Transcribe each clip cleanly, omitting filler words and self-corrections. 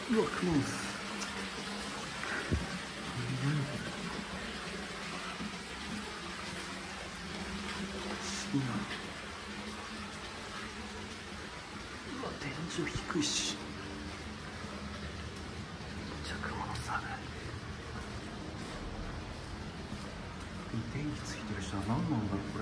うわ、クモンス。いいな。うわ、天井低いし。めっちゃ雲の差ある。電気ついてるし、何なんだろうこれ。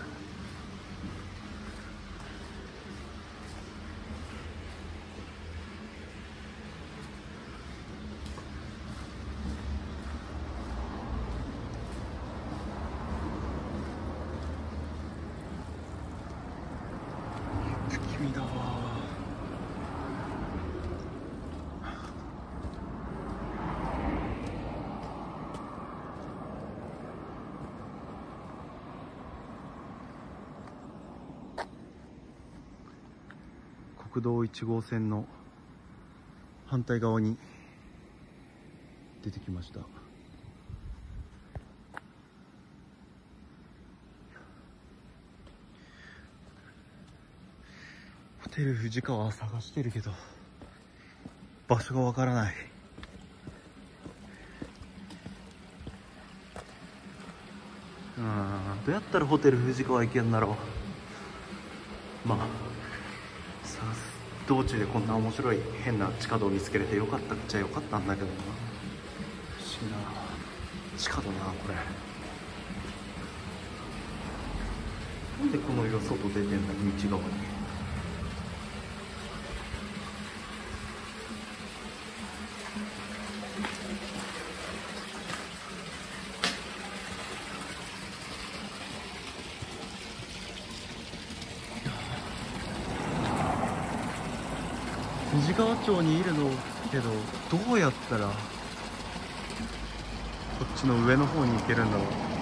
雪見だわ。国道1号線の反対側に出てきました。ホテル藤川探してるけど場所がわからない。どうやったらホテル藤川行けんだろう。まあ道中でこんな面白い変な地下道を見つけれてよかったっちゃよかったんだけどな。不思議な地下道なこれ。なんでこの色外出てんだ道側に。藤川町にいるのけど、どうやったらこっちの上の方に行けるんだろう。